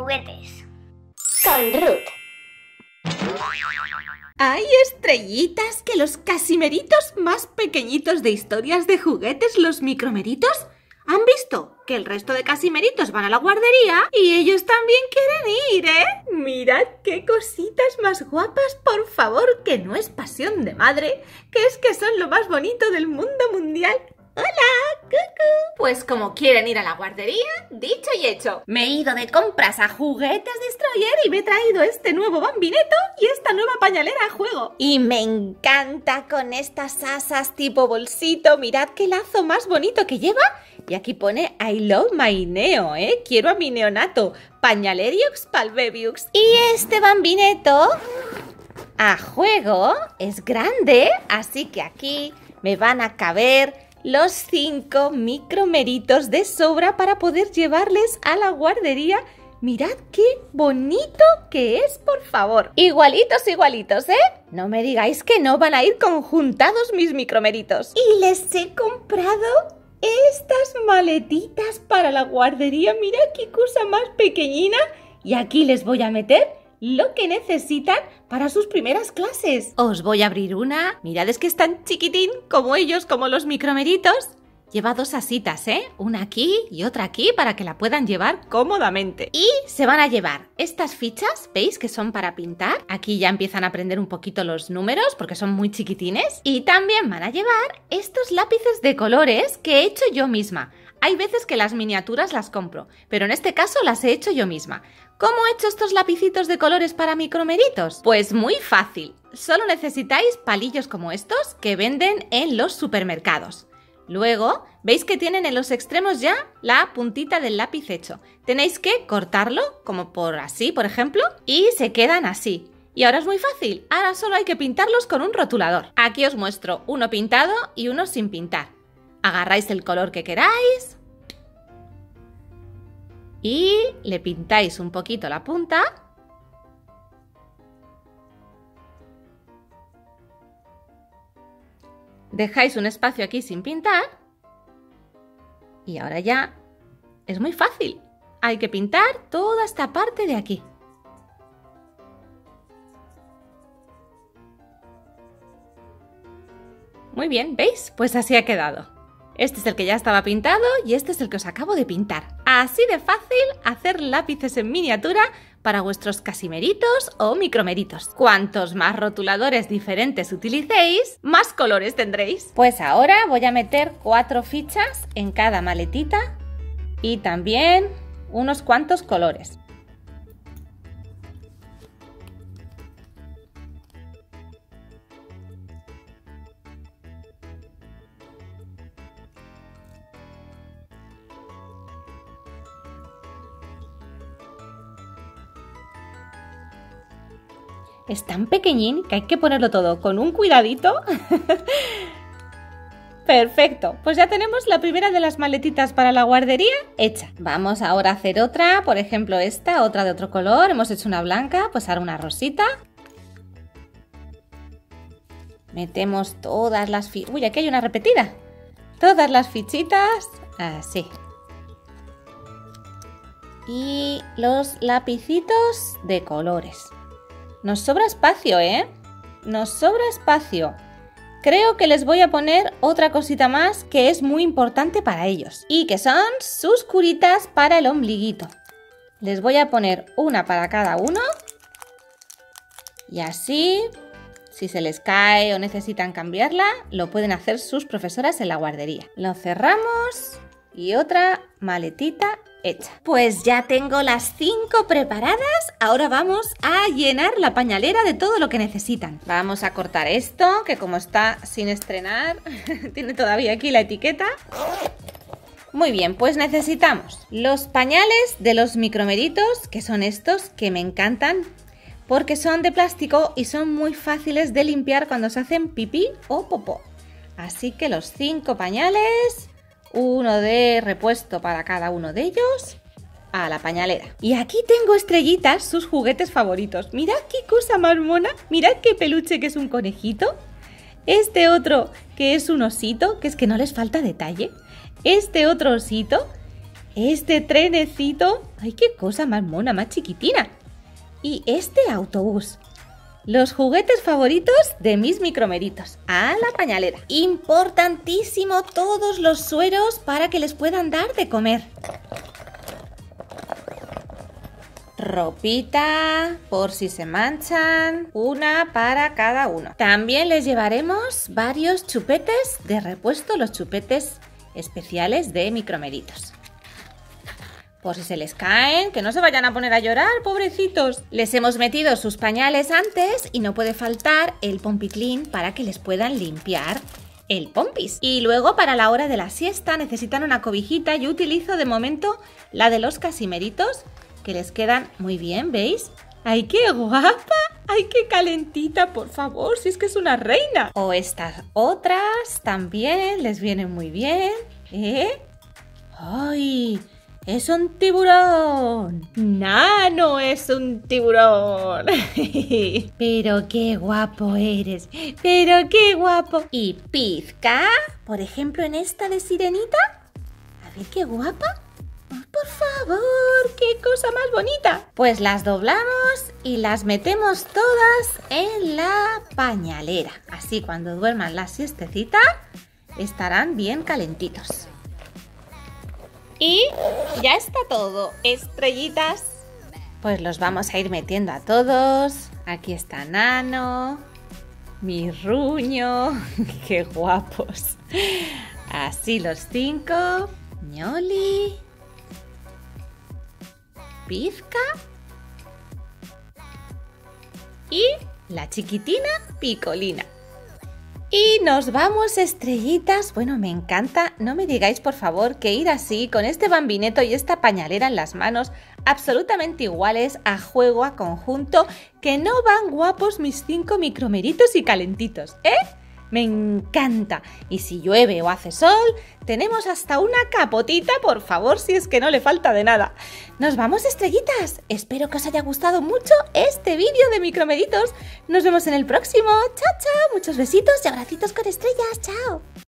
juguetes. Con Ruth. ¡Hay estrellitas que los casimeritos más pequeñitos de historias de juguetes, los micromeritos, han visto que el resto de casimeritos van a la guardería y ellos también quieren ir, ¿eh? Mirad qué cositas más guapas, por favor, que no es pasión de madre, que es que son lo más bonito del mundo mundial. ¡Hola! ¡Cucú! Pues como quieren ir a la guardería, dicho y hecho. Me he ido de compras a Juguetes Destroyer y me he traído este nuevo bambineto y esta nueva pañalera a juego. Y me encanta con estas asas tipo bolsito. Mirad qué lazo más bonito que lleva. Y aquí pone I love my neo, ¿eh? Quiero a mi neonato. Pañaleriux palbebiux. Y este bambineto a juego es grande, así que aquí me van a caber los 5 micromeritos de sobra para poder llevarles a la guardería. Mirad qué bonito que es, por favor. Igualitos, igualitos, ¿eh? No me digáis que no van a ir conjuntados mis micromeritos. Y les he comprado estas maletitas para la guardería. Mirad qué cosa más pequeñina. Y aquí les voy a meter lo que necesitan para sus primeras clases. Os voy a abrir una. Mirad, es que es tan chiquitín como ellos, como los micromeritos. Lleva 2 asitas, ¿eh? Una aquí y otra aquí para que la puedan llevar cómodamente. Y se van a llevar estas fichas, ¿veis? Que son para pintar. Aquí ya empiezan a aprender un poquito los números porque son muy chiquitines. Y también van a llevar estos lápices de colores que he hecho yo misma. Hay veces que las miniaturas las compro, pero en este caso las he hecho yo misma. ¿Cómo he hecho estos lapicitos de colores para micromeritos? Pues muy fácil. Solo necesitáis palillos como estos que venden en los supermercados. Luego, ¿veis que tienen en los extremos ya la puntita del lápiz hecho? Tenéis que cortarlo, como por así, por ejemplo, y se quedan así. Y ahora es muy fácil. Ahora solo hay que pintarlos con un rotulador. Aquí os muestro uno pintado y uno sin pintar. Agarráis el color que queráis y le pintáis un poquito la punta. Dejáis un espacio aquí sin pintar y ahora ya es muy fácil. Hay que pintar toda esta parte de aquí. Muy bien, ¿veis? Pues así ha quedado. Este es el que ya estaba pintado y este es el que os acabo de pintar. Así de fácil hacer lápices en miniatura para vuestros casimeritos o micromeritos. Cuantos más rotuladores diferentes utilicéis, más colores tendréis. Pues ahora voy a meter 4 fichas en cada maletita y también unos cuantos colores. Es tan pequeñín que hay que ponerlo todo con un cuidadito. Perfecto, pues ya tenemos la primera de las maletitas para la guardería hecha. Vamos ahora a hacer otra, por ejemplo esta, otra de otro color. Hemos hecho una blanca, pues ahora una rosita. Metemos todas las fichitas. Uy, aquí hay una repetida. Todas las fichitas, así. Y los lapicitos de colores. Nos sobra espacio, ¿eh? Nos sobra espacio. Creo que les voy a poner otra cosita más que es muy importante para ellos. Y que son sus curitas para el ombliguito. Les voy a poner una para cada uno. Y así, si se les cae o necesitan cambiarla, lo pueden hacer sus profesoras en la guardería. Lo cerramos y otra maletita hecha. Pues ya tengo las 5 preparadas. Ahora vamos a llenar la pañalera de todo lo que necesitan. Vamos a cortar esto, que como está sin estrenar, tiene todavía aquí la etiqueta. Muy bien, pues necesitamos los pañales de los micromeritos, que son estos, que me encantan, porque son de plástico y son muy fáciles de limpiar cuando se hacen pipí o popó. Así que los 5 pañales, uno de repuesto para cada uno de ellos, a la pañalera. Y aquí tengo estrellitas, sus juguetes favoritos. Mirad qué cosa más mona, mirad qué peluche que es un conejito. Este otro que es un osito, que es que no les falta detalle. Este otro osito este trenecito. ¡Ay, qué cosa más mona, más chiquitina! Y este autobús. Los juguetes favoritos de mis micromeritos. A la pañalera. Importantísimo, todos los sueros para que les puedan dar de comer. Ropita, por si se manchan, una para cada uno. También les llevaremos varios chupetes de repuesto, los chupetes especiales de micromeritos. Por si se les caen, que no se vayan a poner a llorar, pobrecitos. Les hemos metido sus pañales antes y no puede faltar el Pompiclean para que les puedan limpiar el pompis. Y luego para la hora de la siesta necesitan una cobijita. Yo utilizo de momento la de los casimeritos, que les quedan muy bien, ¿veis? ¡Ay, qué guapa! ¡Ay, qué calentita, por favor! Si es que es una reina. O estas otras también les vienen muy bien, ¿eh? ¡Ay! ¡Es un tiburón! ¡Nano es un tiburón! ¡Pero qué guapo eres! ¡Pero qué guapo! ¿Y Pizca? Por ejemplo, en esta de sirenita. A ver qué guapa. ¡Por favor! ¡Qué cosa más bonita! Pues las doblamos y las metemos todas en la pañalera. Así cuando duerman la siestecita estarán bien calentitos. Y ya está todo, estrellitas. Pues los vamos a ir metiendo a todos. Aquí está Nano, mi ruño. ¡Qué guapos! Así los 5. Ñoli, Pizca y la chiquitina Picolina. Y nos vamos, estrellitas. Bueno, me encanta. No me digáis, por favor, que ir así, con este bambineto y esta pañalera en las manos, absolutamente iguales, a juego, a conjunto, que no van guapos mis 5 micromeritos y calentitos, ¿eh? Me encanta. Y si llueve o hace sol, tenemos hasta una capotita, por favor, si es que no le falta de nada. Nos vamos, estrellitas. Espero que os haya gustado mucho este vídeo de micromeritos. Nos vemos en el próximo. Chao, chao. Muchos besitos y abracitos con estrellas. Chao.